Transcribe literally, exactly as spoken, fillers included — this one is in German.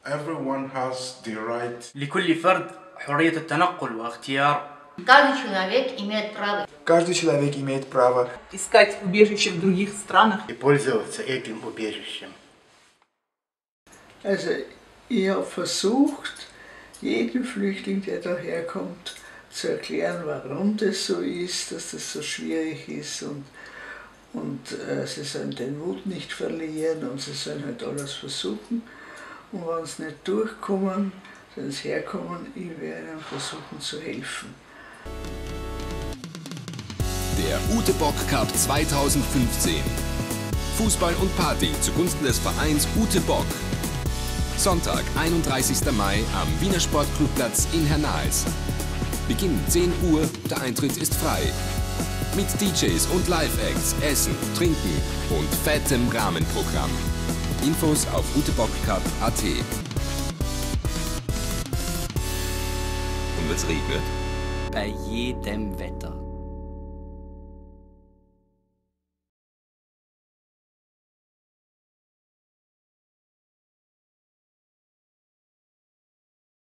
Everyone has the right. لكل فرد حرية التنقل واختيار. Каждый человек имеет право. Каждый человек имеет право искать убежище в других странах и пользоваться этим убежищем. Also, ich habe versucht, jedem Flüchtling, der daherkommt, zu erklären, warum das so ist, dass das so schwierig ist und, und äh, sie sollen den Mut nicht verlieren und sie sollen halt alles versuchen. Und wenn sie nicht durchkommen, sollen sie herkommen, ich werde ihnen versuchen zu helfen. Der Ute Bock Cup zweitausendfünfzehn. Fußball und Party zugunsten des Vereins Ute Bock. Sonntag, einunddreißigster Mai am Wiener Sportclubplatz in Hernals. Beginn zehn Uhr, der Eintritt ist frei. Mit D Js und Live-Acts, Essen, Trinken und fettem Rahmenprogramm. Infos auf utebockcup punkt at. Und es regnet? Bei jedem Wetter.